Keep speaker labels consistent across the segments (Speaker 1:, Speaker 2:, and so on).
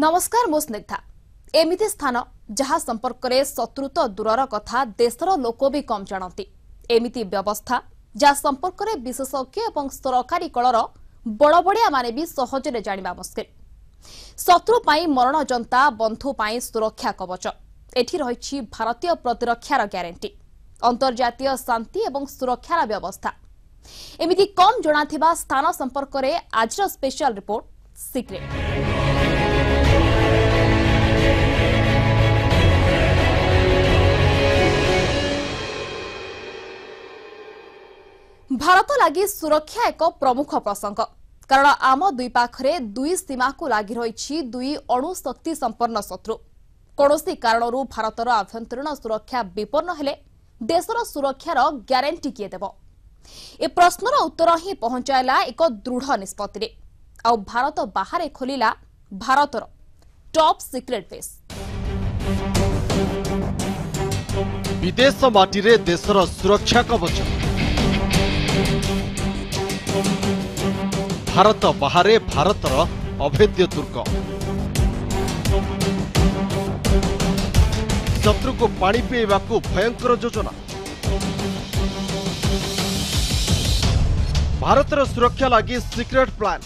Speaker 1: नमस्कार मो स्निग्धा। एमिति स्थान जहाँ संपर्क में शत्रु तो दूरर कथा देशर लोक भी कम जानती। एमिति व्यवस्था जहाँ संपर्क में विशेषज्ञ और सरकारी कलर बड़बड़िया माने भी सहजरे जानिबा मुस्किल। शत्रु पाई मरण जंता बंधु पाई सुरक्षा कवच एठी रहिछि भारतीय प्रतिरक्षार ग्यारंटी अंतर्जातीय शांति और सुरक्षार व्यवस्था। एमिति कम जणाथिबा स्थान संपर्क में आजर स्पेशल रिपोर्ट सीक्रेट। भारत लगी सुरक्षा एक प्रमुख प्रसंग कारण आम दुई पाखरे दुई सीमा को लगी रही दुई अणुशक्ति संपन्न शत्रु। कौनसी कारणरू भारतर आभ्यंतरीण सुरक्षा विपन्न हेले देशर सुरक्षार ग्यारंटी किए देव ए प्रश्नर उत्तर ही पहुंचाला एक दृढ़ निष्पत्ति आ भारत बाहर खोलिला भारतर टॉप सीक्रेट बेस।
Speaker 2: विदेश माटीरे देशर सुरक्षा कवच भारत बाहरे भारतर अभेद्य दुर्ग। शत्रु को पानी पीवा को भयंकर योजना। भारतर सुरक्षा लगी सीक्रेट प्लान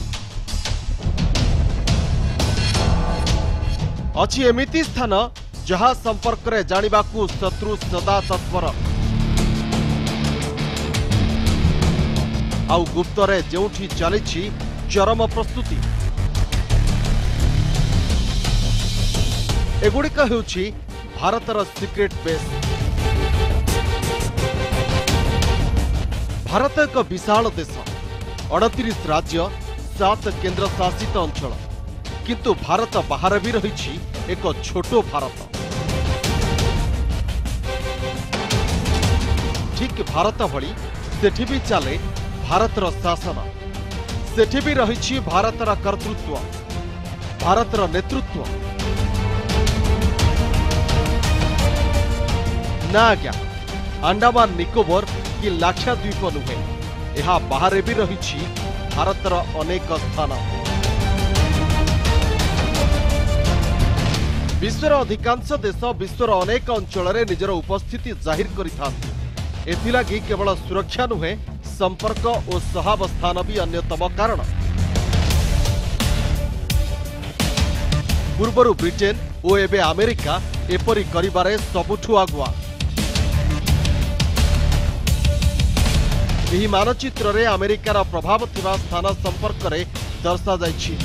Speaker 2: अछि। एमिति स्थान जहाँ संपर्क में जानिबा को शत्रु सदा तत्पर आउ गुप्तरे जोठी चलिछि चरम प्रस्तुति। एगुड़िक हेउछि भारतर सीक्रेट बेस। भारत एक विशाल देश, 38 राज्य, 7 केंद्र शासित अंचल, किंतु भारत बाहर भी रहिछि एक छोटो भारत। ठीक भारत भली सेठी भी चले भारतर शासन, सेठी भी रहिछि भारतर कर्तृत्व, भारतर नेतृत्व। ना आज्ञा अंडमान निकोबर कि लाक्षाद्वीप नुहे, यह बाहर भी रहिछि भारतर अनेक स्थान। विश्वर अधिकांश देश विश्वर अनेक अंचल निजर उपस्थिति जाहिर करिथांती। एथिलागि केवल सुरक्षा नुहे संपर्क और सहावस्थान भी अन्यतम कारण। पूर्वर ब्रिटेन और एबे अमेरिका एपरी करिबारे सबुठु आगुआ। एही मानचित्र रे अमेरिकार प्रभाव थिबा स्थान संपर्क रे दर्शा जाइछि।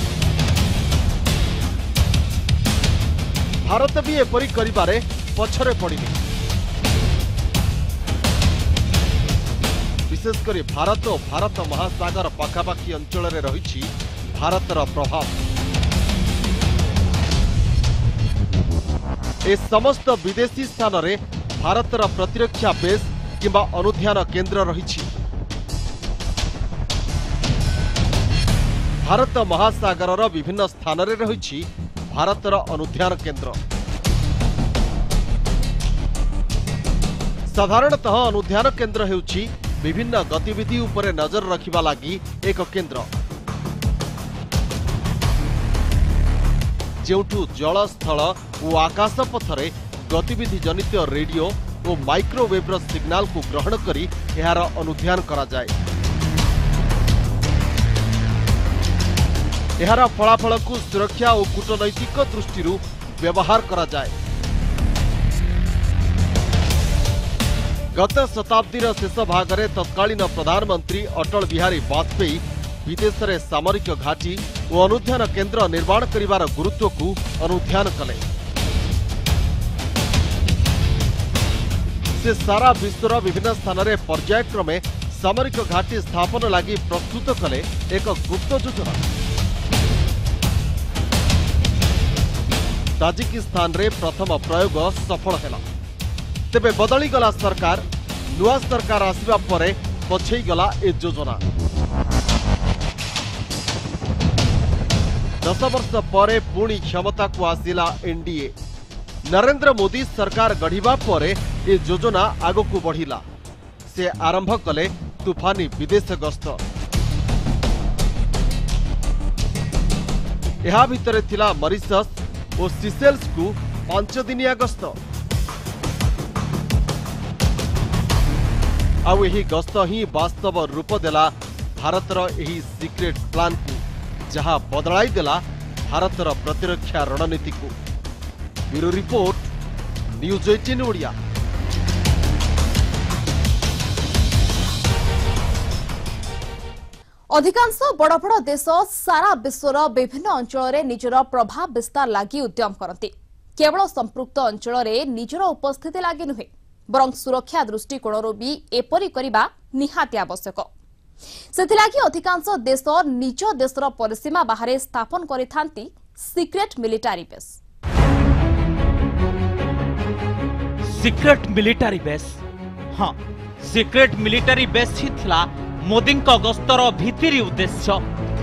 Speaker 2: भारत भी एपरी करिबारे पछरे पड़िनी। विशेषकर भारत और भारत महासागर पाखापाखी अंचल में रही भारतर प्रभाव। ए समस्त विदेशी स्थान रे भारतर प्रतिरक्षा बेस किंबा अनुध्यान केंद्र रही। भारत महासागर विभिन्न स्थान रे रही भारतर अनुध्यान केंद्र। साधारणतः अनुध्यान केंद्र हेउछि विभिन्न गतिविधि उपरे नजर रखिबा लागि एक केंद्र, जेउठु जल स्थल और आकाश पथरे गतिविधि जनित रेडियो और माइक्रोवेव सिग्नाल को ग्रहण करी एहार अनुध्यान करा जाए। एहार फलाफल को सुरक्षा और कूटनैतिक दृष्टि व्यवहार करा जाए। गत शताब्दीर शेष भागरे तत्कालीन प्रधानमंत्री अटल बिहारी वाजपेयी विदेश में सामरिक घाटी और अनुध्यान केंद्र निर्माण करिवार गुरुत्व को अनुध्यान कले। से सारा विश्वर विभिन्न स्थान में पर्यायक्रमे सामरिक घाटी स्थापन लगी प्रस्तुत कले एक गुप्त योजना। ताजिकिस्तान रे प्रथम प्रयोग सफल हैला। तेबे बदली गला सरकार, नुआ सरकार आसिबा परे पछई गला ए योजना। 10 वर्ष परे पुणी क्षमता को आसिला एनडीए। नरेंद्र मोदी सरकार गढ़िबा परे ए योजना आगकू बढ़िला। से आरंभ कले तूफानी विदेश गस्त। ଏହା भितरे थिला मॉरिशस और सिसेल्स को 5 दिनिया गस्त। आउ एही गस्त ही वास्तव रूप देला भारतर एही सीक्रेट प्लान को, जहां बदलाई देला भारतर प्रतिरक्षा रणनीति को। Bureau report, news 18 Odia.
Speaker 1: अधिकांश बड़ बड़ देश सारा विश्वर विभिन्न अंचल में निजर प्रभाव विस्तार लगी उद्यम करती। केवल संपृक्त अंचल में निजर उपस्थिति लगी नुहे, बरं सुरक्षा दृष्टिकोण भी एपरी करबा निहाती आवश्यक। सेथिलागि अधिकांश देश निज देशर परिसीमा बाहर स्थापन करिथांती secret military base.
Speaker 3: Secret military base, हाँ, सीक्रेट मिलिटारी बेस ही थिला मोदी गस्तर भितिरी उद्देश्य।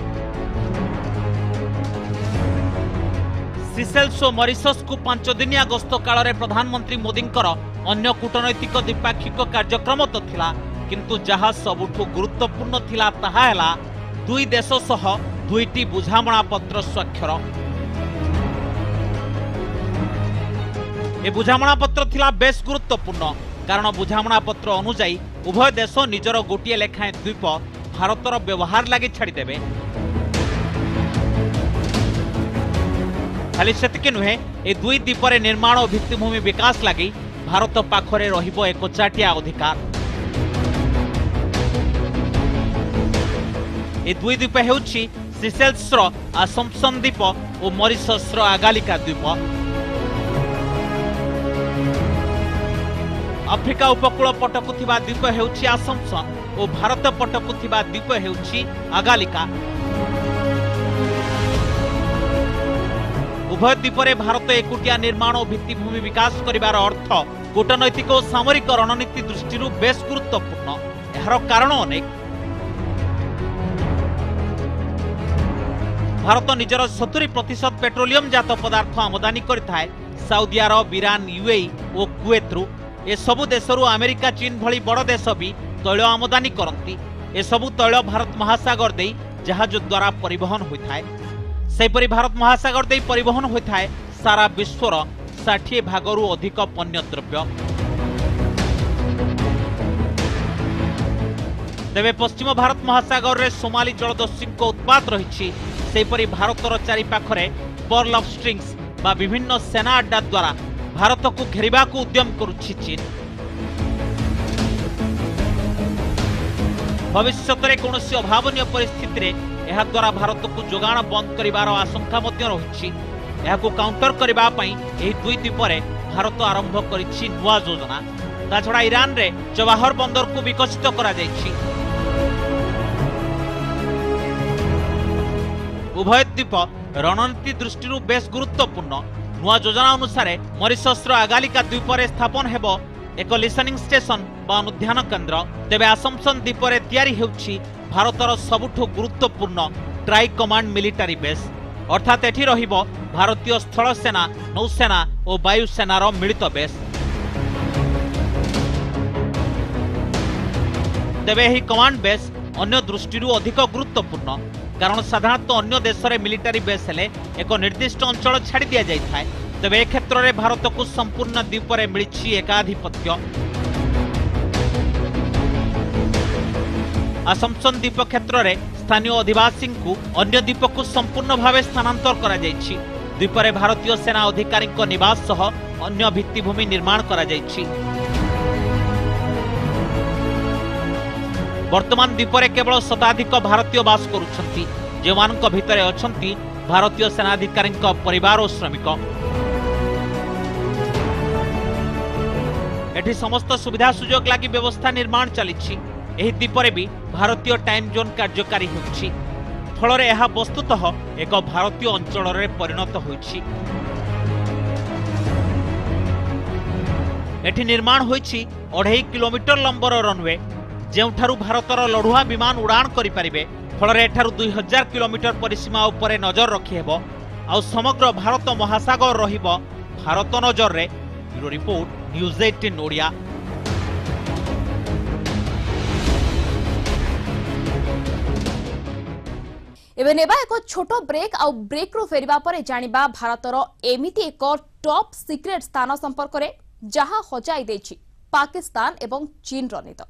Speaker 3: सिसेल्स और मॉरिशस को 5 दिनिया गस्त काल में प्रधानमंत्री मोदी अन्य कूटनैतिक द्विपाक्षिक कार्यक्रम तो थिला, किंतु जहा सबुठु गुरुत्वपूर्ण थिला ताहा हैला दुई देश सह 2टी बुझामणा पत्र स्वाक्षर। ए बुझामणा पत्र थिला बेस गुरुत्वपूर्ण, कारण बुझामणा पत्र अनुसायी उभय देश निजर गोटे लेखाएं द्वीप भारतर व्यवहार लगी छाड़देवे। खाली सेतिक नुहे, ए दुई द्वीपर निर्माण और भित्तिभूमि विकास लगी भारत पाखरे रहिबो एक चाटिया अधिकार। ए दुई द्वीप हेउछि सिसेल्स रो असम्पसन द्वीप और मॉरिशस रो आगालिका द्वीप। आफ्रिका उपकूल पटकु थिबा द्वीप हेउछि असम्पसन और भारत पटकु थिबा द्वीप हेउछि आगालिका। उभय द्वीपरे भारत एकुटिया निर्माण और भित्तिभूमि विकास करिवार अर्थ कूटनैतिक और सामरिक रणनीति दृष्टि बेस गुरुत्वपूर्ण। एहार कारण अनेक। भारत निजर 70% पेट्रोलियम जात पदार्थ आमदानी करिथाय सऊदी अरब, ईरान, यूएई और कुवेत। ए सबु देशरू अमेरिका, चीन भली बड़ देश भी तैल आमदानी करती। ए सबु तैल भारत महासागर दे जहाज द्वारा परिवहन होता है। सेपरी भारत महासागर दे परिवहन होता है सारा विश्वर 60% अधिक पण्य द्रव्य। तेबे पश्चिम भारत महासागर रे सोमाली जलदस्यु उत्पात रही। सेपरी भारतर चारिपाखरे पर्ल ऑफ स्ट्रिंग्स बा विभिन्न सेना अड्डा द्वारा भारत को घेरिबा को उद्यम करुछि चीन। भविष्य में कौन अभावनीय परिस्थिति रे एहा द्वारा भारत को जोगाण बंद करिवार आशंका मध्य रही। एहाकु काउंटर करिबा पई एही दुई द्वीपरे भारत आरंभ करिछि नुआ योजना। ता छड़ा ईरान रे जवाहर बंदर को विकसित करा जायछि। उभय द्वीप रणनीति दृष्टि बेस गुरुत्वपूर्ण। नुआ योजना अनुसार मॉरिशस आगालिका द्वीपरे स्थापन हेबो एक लिसनिंग स्टेशन बा अनुध्यान केन्द्र। तेबे असम्पसन द्वीपरे तयारी हेउछि भारतर सबुठु गुरुत्वपूर्ण ट्राई कमांड मिलिटारी बेस, अर्थात एठी रहिबो भारतीय स्थल सेना, नौसेना और वायुसेनार मिलित बेस। तेबे एही कमांड बेस अन्य दृष्टि अधिक गुरुत्वपूर्ण, कारण साधारणतः अन्य देश में मिलिटारी बेस हेले एक निर्दिष्ट अंचल छाड़ी दि जाए। तेबे ए क्षेत्र में भारत को संपूर्ण द्वीपरे मिली एकाधिपत्य। असम्पसन द्वीप क्षेत्र में स्थानीय अधिवासी को अन्य द्वीप को संपूर्ण भाव स्थानांतर करा जायछि। द्वीपरे भारतीय सेना अधिकारी निवास सह अन्य भित्तिभूमि निर्माण करा जायछि। वर्तमान द्वीपरे केवल शताधिक भारतीय बास करुछंती, जेमानक भितरे अछंती भारतीय सेनाधिकारी परिवार और श्रमिक। एठी समस्त सुविधा सुजोग लागि व्यवस्था निर्माण चलिछि। एही द्वीपरे भी भारतीय टाइम जोन कार्यकारी होछि, फलरे एहा वस्तुतः एक भारतीय अंचल रे परिणत होइछि। एठी निर्माण होइछि 2.5 किलोमीटर लंबर रनवे, जेउठारु भारतर लढुआ विमान उड़ान करि परिबे। फलरे एठारु 2000 किलोमीटर परिसीमा उपरे नजर रखि हेबो आ समग्र भारत महासागर रहिबो भारत नजर रे। Bureau report, news 18 Odia.
Speaker 1: एबे नेबा एक छोट ब्रेक आउ ब्रेक रो फेरिबा परे जानिबा भारतर एमिति एक टॉप सीक्रेट स्थान संपर्क रे जहां हजाई देछि पाकिस्तान एवं चीन रो निद।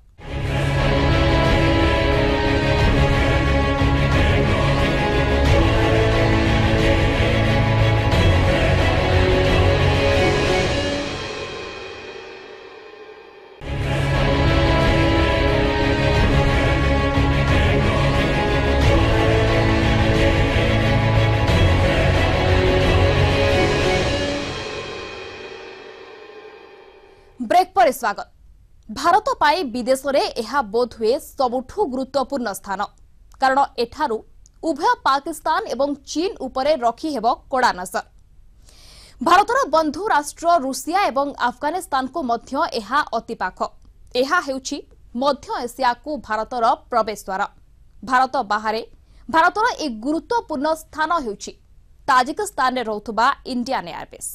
Speaker 1: ब्रेक पर स्वागत। भारत पाई विदेश रे एहा बोध हुए सबुठु गुरुत्वपूर्ण स्थान कारण एठारू उभय पाकिस्तान एवं चीन उपरे रखी हेबो कड़ा नजर। भारतर बंधु राष्ट्र रूसिया एवं अफगानिस्तान को मध्य एहा अति पाख। एहा हेउछि मध्य एशिया को भारतर प्रवेश द्वार। भारत बाहरे भारतर एक गुरुत्वपूर्ण स्थान हेउछि ताजिकिस्तान रे रहुतबा इंडियन एयरबेस।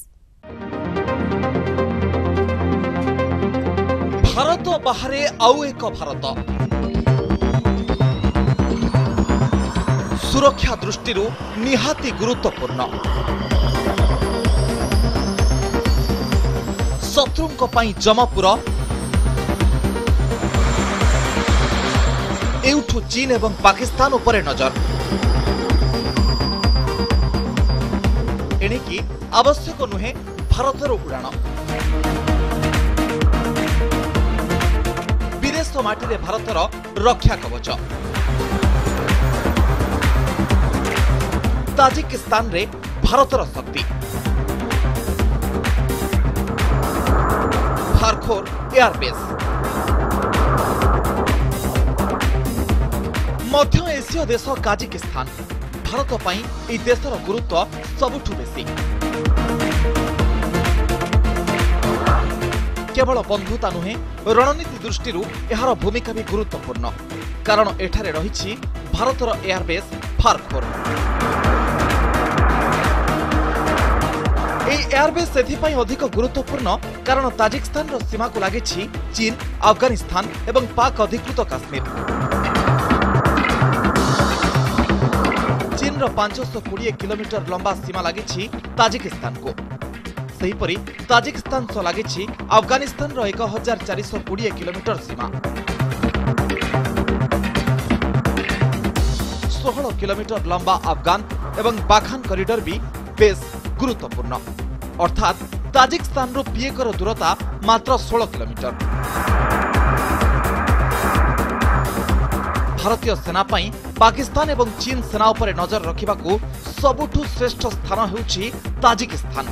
Speaker 4: भारत बाहरे आउ एक भारत सुरक्षा दृष्टि निहाती गुरुत्वपूर्ण। शत्रुंक पई जमपुर एउठु चीन एवं पाकिस्तान उपरे नजर। एणिकी आवश्यक नुहे भारतर उड़ाण। विदेश माटी भारतर रक्षा कवच। ताजिकिस्तान रे भारतर शक्ति। खारखोर एयरबेस। मध्य एशिया देश ताजिकिस्तान भारत पई ए देशर गुरुत्व सबुठु बेसी। केवल बंधुता नुहे रणनीति दृष्टि एहार भूमिका भी गुरुत्वपूर्ण कारण एठारे रहिछि भारतर एयरबेस खारखोर। ए एयरबेस एथिपाई अधिक गुरुत्वपूर्ण कारण ताजिकिस्तान रो सीमा को लागिछि चीन, अफगानिस्तान एवं पाक अधिकृत काश्मीर। चीन रो 520 किलोमीटर लंबा सीमा लागिछि ताजिकिस्तान को। सेहीपरि ताजिकिस्तान सह लागिछि अफगानिस्तान रो 1420 किलोमीटर सीमा। 16 किलोमीटर लंबा अफगान एवं बाखान कॉरिडोर भी बेस गुरुत्वपूर्ण अर्थात ताजिकिस्तान रो पीएकर दूरता मात्र 16 किलोमीटर। भारतीय सेना पई पाकिस्तान एवं चीन सेना उपरे नजर रखिबाकू सबुठु श्रेष्ठ स्थान हेउछि ताजिकिस्तान।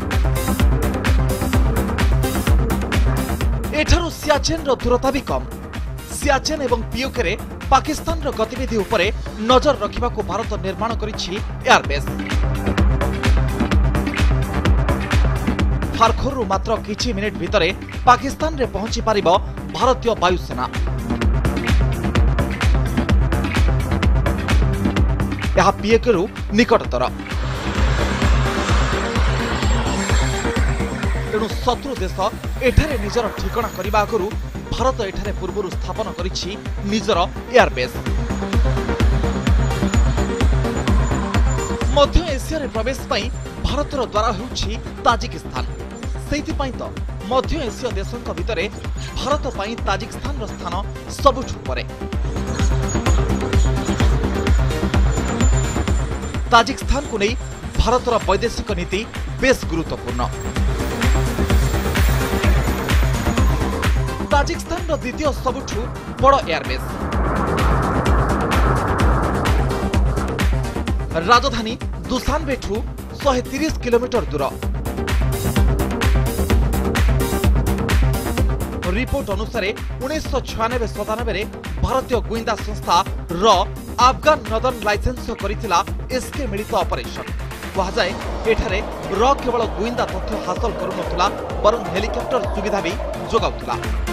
Speaker 4: एठारू सियाचेन रो दूरता भी कम। सियाचेन एवं पीओके रे पाकिस्तान रो गतिविधि उपरे नजर रखिबाकू भारत निर्माण करिछि एयरबेस। खारखोरु मात्र किछि मिनिट भितरे पाकिस्तान रे पहुंची पारिबो भारतीय वायुसेना। यह पीएकेरु निकटतर। तेणु शत्रु देश एठारे निजर ठिकाना करबा आगरु भारत एठारे पूर्वरु स्थापन करिछि निजर एयरबेस। मध्य एशिया रे प्रवेश पई भारतर द्वारा हेउछि ताजिकिस्तान। सेहिथिपई तो मध्य एशिया देशक भितरे भारत पई ताजिकिस्तान रो स्थान सबुठु परे। ताजिकिस्तान को नहीं भारतर वैदेशिक नीति बेस गुरुत्वपूर्ण। ताजिकिस्तान रो द्वितीय सबुठु बड़ एयरबेस। राजधानी दुशानबेठू 130 किलोमीटर दूर। रिपोर्ट अनुसार 1996-97 भारतीय गुइंदा संस्था र अफगान नदन लाइसेंस करिथिला एसके मिलित ऑपरेशन। कहुए एठारे र केवल गुइंदा तथ्य हासिल करुनथुला बरं हेलिकॉप्टर सुविधा भी जोगाउथुला।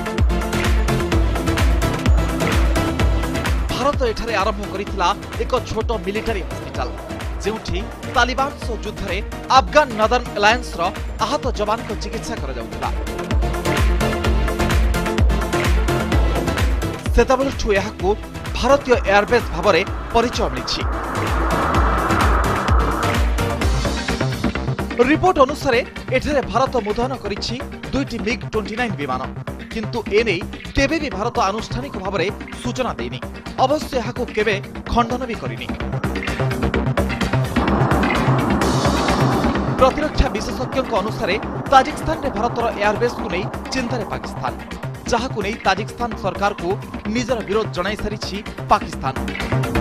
Speaker 4: भारत एठारे आरंभ करिथिला एक छोट मिलिटारी हॉस्पिटल जेउठी तालिबान सह युद्ध रे अफगान नदन अलायंस रो आहत जवान को चिकित्सा करा जाउथुला। सेतबेलठू एहाकू भारतीय एयरबेस भाव में परिचय मिली। रिपोर्ट अनुसार एठारे भारत मुतयन करिछि 2टी MiG-29 विमान, किंतु एने केबे भी भारत आनुष्ठानिक भाव में सूचना देनी, अवश्य यहाकू केबे खंडन भी करिनी। प्रतिरक्षा विशेषज्ञों अनुसार ताजिकिस्तान में भारतर एयरबेस को नहीं चिंतार पाकिस्तान, जहां नहीं ताजिकिस्तान सरकार को निजर विरोध जनाई सारी पाकिस्तान।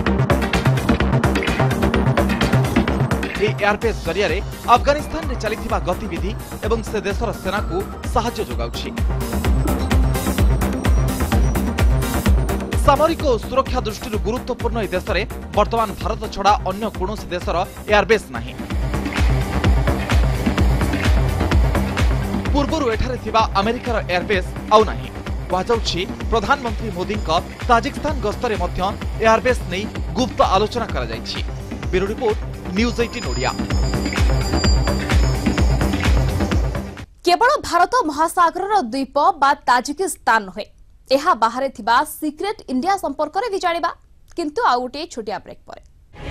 Speaker 4: एयरबेस जरिया अफगानिस्तान में चलता गतिविधि एवं से देशर सेना को साहाय्य जोगाउछि। सामरिक और सुरक्षा दृष्टि गुरुत्वपूर्ण ए देश में वर्तमान भारत छड़ा अन्य कौनसी देशर एयरबेस नहीं। पूर्व एठारे थिबा अमेरिकार एयरबेस आउ नहीं। कहुछि प्रधानमंत्री मोदी ताजिकिस्तान गस्तरे मध्य एयरबेस नहीं गुप्त आलोचना करा जायछि। Bureau report news 18 Odia.
Speaker 1: केवल भारत महासागर द्वीप बा ताजिकिस्तान नुहे, यह बाहर थिबा सीक्रेट इंडिया संपर्क में भी जानिबा, किंतु आउ गोटे छोटिया ब्रेक पर।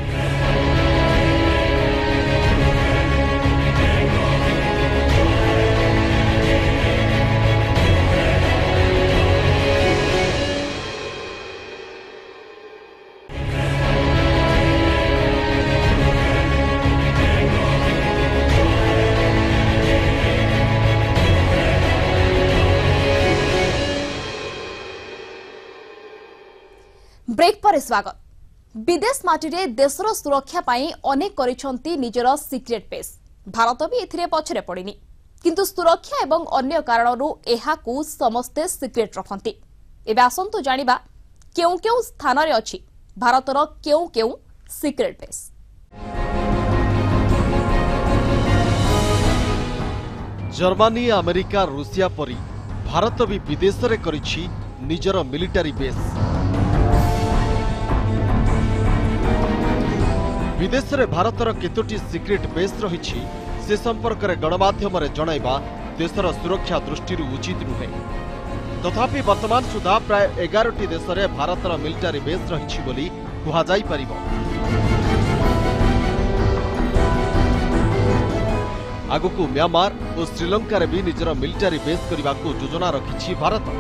Speaker 1: ब्रेक पर स्वागत। विदेश माटी देशर सुरक्षा पाई अनेक करिसंती निजर सीक्रेट बेस। भारत भी एथिरे पछरे पड़िनी, किंतु सुरक्षा एवं अन्य कारणरू एहाकू समस्ते सीक्रेट रखंती। एबे आसंतु जानिबा केउ केउ स्थान रे अछि भारतर केउ केउ secret base.
Speaker 2: Germany, America, Russia परी भारत भी विदेश रे करिछि निजर मिलिटारी बेस। विदेश में भारतर केतोटी सिक्रेट बेस रही से संपर्क में गणमाध्यम जणाइबा देशर सुरक्षा दृष्टि उचित नुहे। तथापि वर्तमान सुधा प्राय 11टी देश में भारतर मिलिटारी बेस रही बोली कुहाजाई परिबो। आगुकू म्यांमार और श्रीलंका रे भी निजर मिलिटारी बेस करने को योजना रखिछि भारत।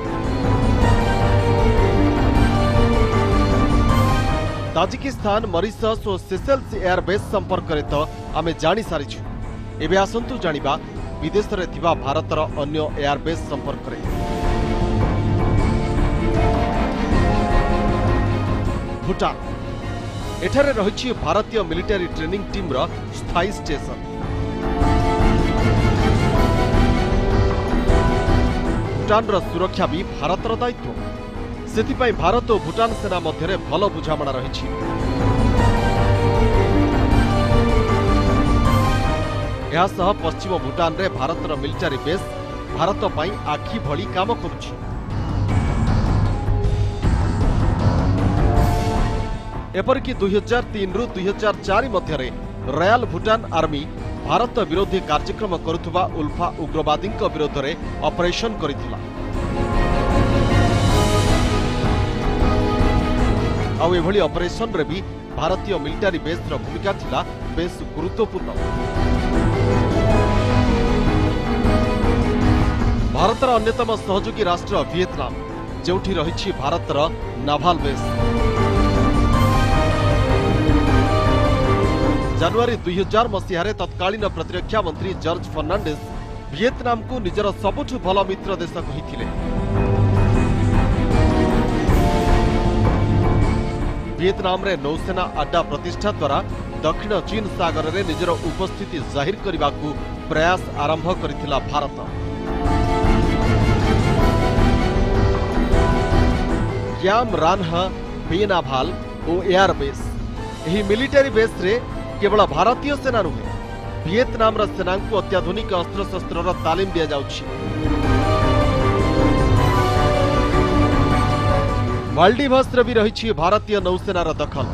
Speaker 2: ताजिकिस्तान, मॉरिशस और सेशेल्स एयरबेस संपर्क में तो आमे जानी सारिछु। एबे आसंतु जानिबा विदेश रे थिबा भारतर अन्य एयरबेस संपर्क में। भूटान एठारे रहिछि भारतीय मिलिटारी ट्रेनिंग टीम रो स्थायी स्टेशन। भूटान रो सुरक्षा भी भारतर दायित्व। सेथिपाई भारत और भूटान सेना मध्य भल बुझामणा रही। पश्चिम भूटान रे भारतर मिलिटारी बेस भारत पाई आखि भली काम करुछि। एपरिक 2003 रु 2004 मध्य रॉयल भूटान आर्मी भारत विरोधी कार्यक्रम करुथुबा उल्फा उग्रवादी विरोध में ऑपरेशन करिथिला। आउ एभली ऑपरेशन रे भी भारतीय मिलिटारी बेस रो भूमिका थिला बेस गुरुत्वपूर्ण। भारतर अन्यतम सहयोगी राष्ट्र वियतनाम, जोठी रहिछि भारतर नाभाल बेस। जनवरी 2000 मसीह तत्कालीन प्रतिरक्षा मंत्री जॉर्ज फर्नांडिस वियतनाम को निजर सबुठु भल मित्र देश कहिथिले। वियतनाम रे नौसेना अड्डा प्रतिष्ठा द्वारा दक्षिण चीन सागर रे निजर उपस्थिति जाहिर करने को प्रयास आरंभ करिथिला भारत। क्याम रान्ह, बेनाभाल और एयरबेस यही मिलिटारी बेस रे केवल भारतीय सेना नुहे, वियतनाम रा सेना को अत्याधुनिक अस्त्र शस्त्र तालीम दिया जाउछि। मालदीव्स रे भी रही भारतीय नौसेनार दखल।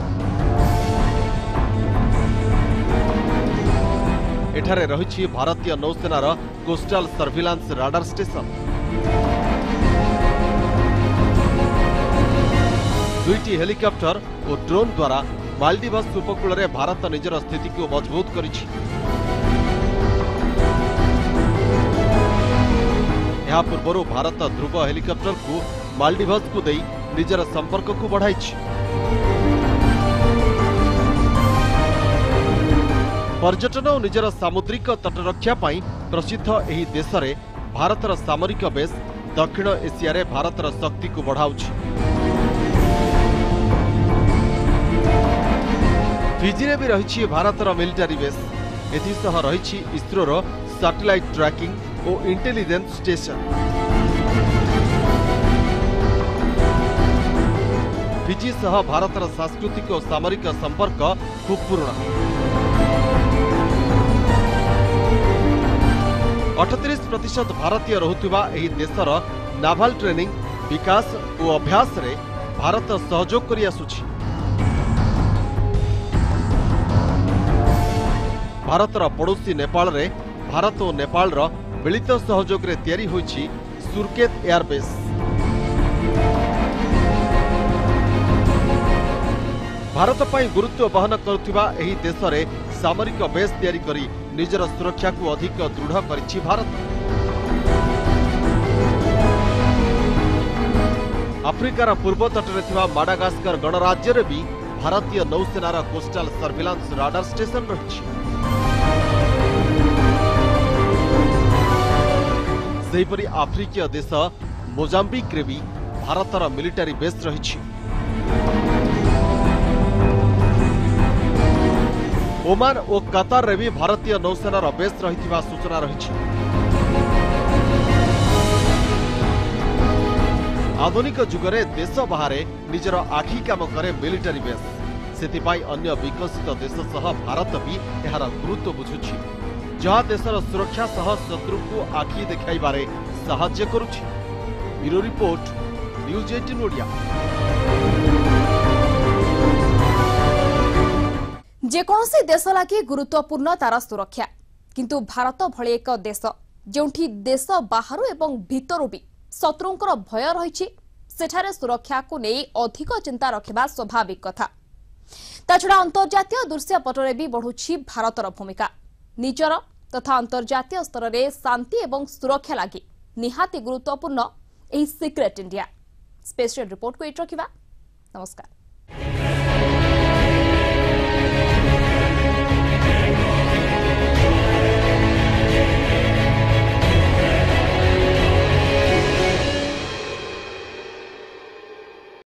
Speaker 2: एठारे रही भारतीय नौसेनार कोस्टाल सर्विलांस राडार स्टेशन। दुईटी हेलिकप्टर और ड्रोन द्वारा मालदीव्स उपकूल में भारत निजर स्थिति को मजबूत करिछि। यह पूर्व भारत ध्रुव हेलिकप्टर को मालदीव्स को देई निजर संपर्क को बढ़ाइछि। पर्यटन और निजर सामुद्रिक तटरक्षा पाई प्रसिद्ध एही देश रे भारतर सामरिक बेस दक्षिण एशिया रे भारतर शक्ति को बढ़ाउछि। फिजी रे भी रहिछि भारतर मिलिटारी बेस। एथिसह रहिछि इसरोर सैटेलाइट ट्रैकिंग और इंटेलिजेंस स्टेशन। फिजी सह भारतर सांस्कृतिक और सामरिक संपर्क खूब पुराना। 38% भारतीय रहुथिबा एही देशर नाभाल ट्रेनिंग विकास और अभ्यास रे भारत सहयोग करि आसुछि। भारतर पड़ोसी नेपाल रे भारत और नेपाल रो मिलित सहयोग रे तैयारी होइछि सुरकेत एयरबेस। भारत पाई गुरुत्व बहन करुथिबा एही देश रे सामरिक बेस तैयारी करी निजर सुरक्षा को अधिक दृढ़ करिछि भारत। आफ्रिकार पूर्व तटरे थिबा माडागास्कर गणराज्य रे भी भारतीय नौसेनार कोस्टल सर्विलांस राडार स्टेशन रहिछि। सेहिपरि आफ्रिकीय देश मोजाम्बिक रे भी भारतर मिलिटारी बेस रहिछि। ओमान और कतार रे भी भारतीय नौसेनार बेस रहिथिबा सूचना रहिछि। आधुनिक जुगरे देश बाहरे निजर आखि काम करे मिलिटारी बेस। सेतिपाई अन्य विकसित देश सह भारत भी एहार गुरुत्व बुझुछि, जहा देशर सुरक्षा सह शत्रु को आखि देखाइबारे साहाय्य करुछि। Bureau report, news 18 Odia.
Speaker 1: जेकोसी देश लगी गुरुत्वपूर्ण तार सुरक्षा, किंतु भारत भली एक देश जोंठी देश बाहर एवं भीतर भी शत्रुंकर भय रही, सेठारे सुरक्षा को नहीं अधिक चिंता रखा स्वाभाविक कथा। ताछड़ा अंतर्जातीय दृश्यपटरे भी बढ़ुछि भारतर भूमिका। निजर तथा अंतर्जातीय स्तर में शांति एवं सुरक्षा लगी निहाती गुरुत्वपूर्ण एही सीक्रेट इंडिया। स्पेशल रिपोर्ट को एट रखिबा। नमस्कार।